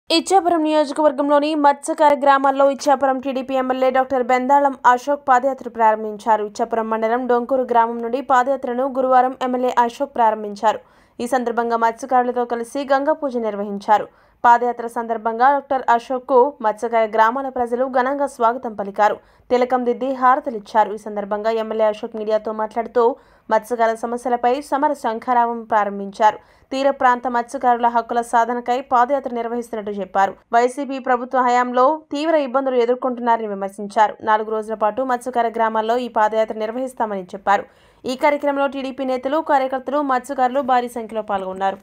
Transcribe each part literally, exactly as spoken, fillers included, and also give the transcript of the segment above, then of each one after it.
ఇచ్చాపురం నియోజకవర్గంలోని మత్స్యకార గ్రామాల్లో Ichchapuram TDP MLA doctor Bendalam Ashok పాదయాత్ర ప్రారంభించారు. ఇచ్చాపురం మండలం డొంకూరు గ్రామం నుండి పాదయాత్రను గురువారం ఎమ్మెల్యే అశోక్ ప్రారంభించారు. ఈ సందర్భంగా మత్స్యకారులతో కలిసి గంగా పూజ నిర్వహించారు. పాదయాత్ర సందర్భంగా డాక్టర్ అశోక్ కు మత్స్యకార గ్రామాల ప్రజలు ఘనంగా స్వాగతం పలికారు. తిలకం దిద్ది హారతలిచ్చారు. ఈ సందర్భంగా ఎమ్మెల్యే అశోక్ మీడియాతో మాట్లాడుతూ మత్స్యకారుల సమస్యలపై సమర శంఖారావం ప్రారంభించారు. తీర ప్రాంత మత్స్యకారుల హక్కుల సాధనకై పాదయాత్ర నిర్వహిస్తున్నట్టు చెప్పారు. వైసీపీ ప్రభుత్వ హయాంలో తీవ్ర ఇబ్బందులు ఎదుర్కొంటున్నారని విమర్శించారు. నాలుగు రోజుల పాటు మత్స్యకార గ్రామాల్లో ఈ పాదయాత్ర నిర్వహిస్తామని చెప్పారు. ఈ కార్యక్రమంలో టీడీపీ నేతలు, కార్యకర్తలు, మత్స్యకారులు భారీ సంఖ్యలో పాల్గొన్నారు.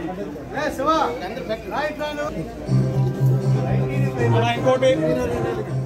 ఇంకోటి